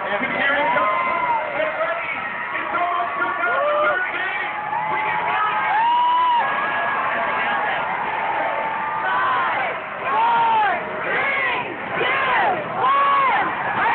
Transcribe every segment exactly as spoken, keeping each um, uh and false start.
And here it comes. Get ready. It's almost two thousand thirteen. We get ready. Five, four, three, two, one.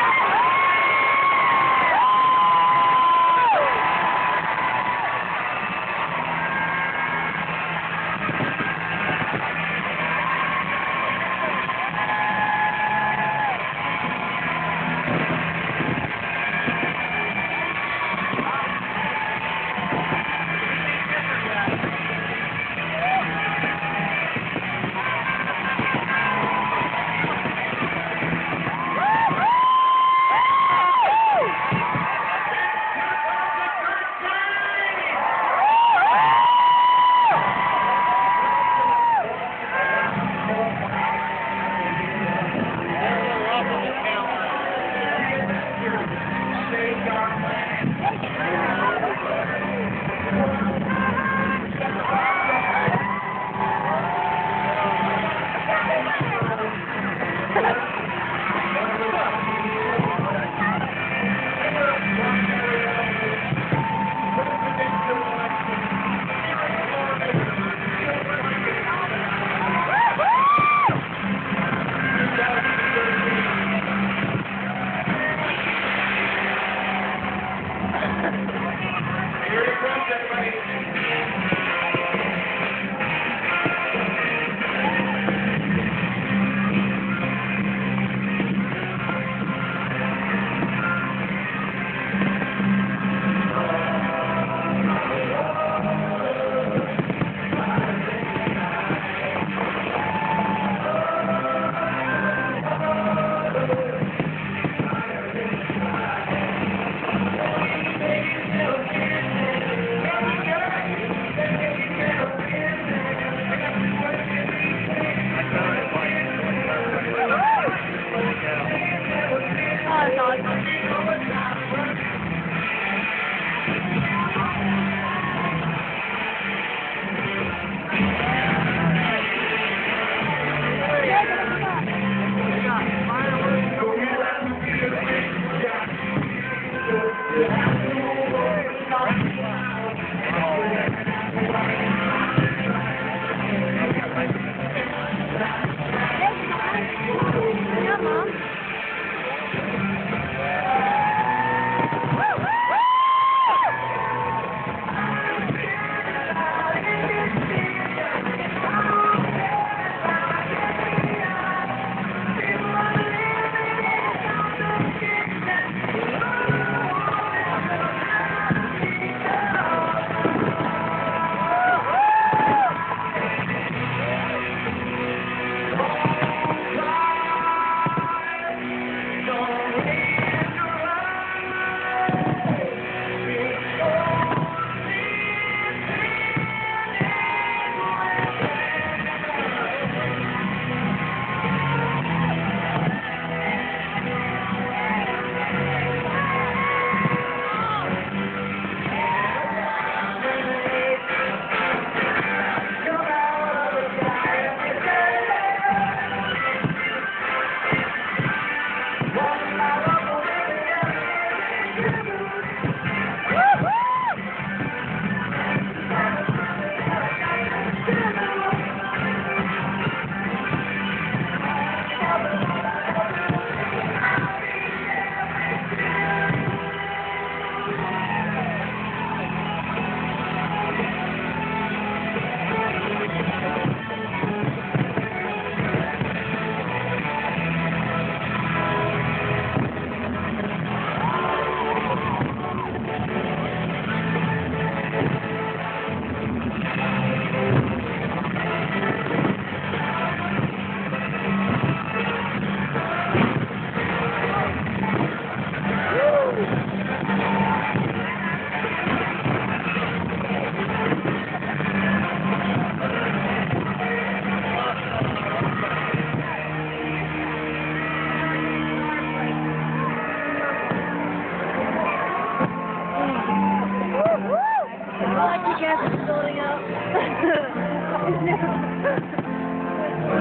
Here it comes, everybody.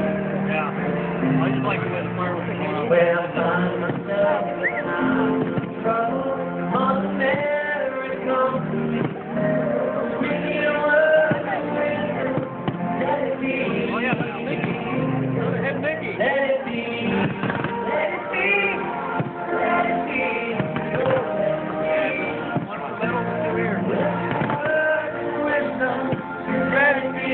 Yeah. I just like the way the fireworks go off. Well, I found myself trouble, Mother Mary comes to me. Speaking a word, let it be. Oh yeah, that's Mickey. Go ahead, Mickey. Let it be. Let it be. Let it be. One for metal, one for air. Wisdom, let it be.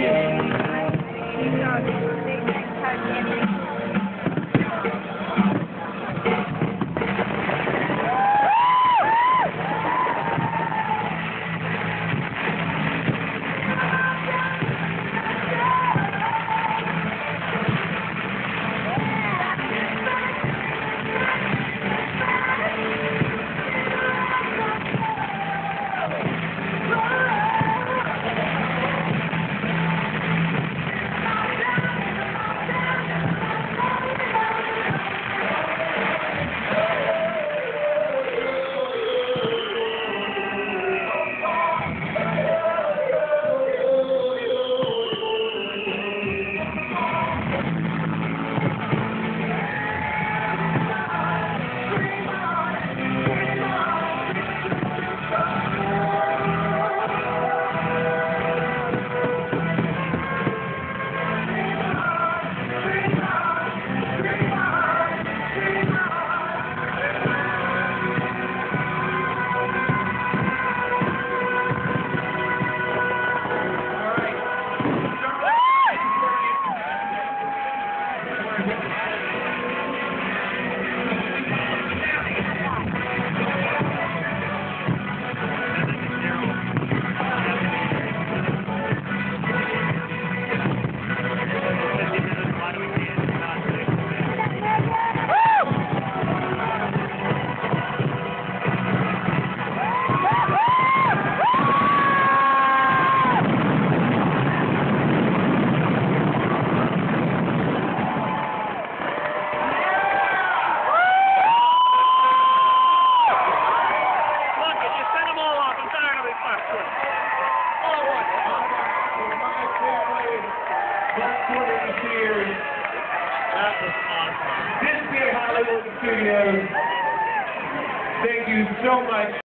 That was awesome. This being Hollywood Studios. Thank you so much.